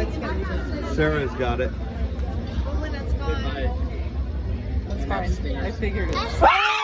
it's gonna be good. Sarah's got it. That's fine. I figured it.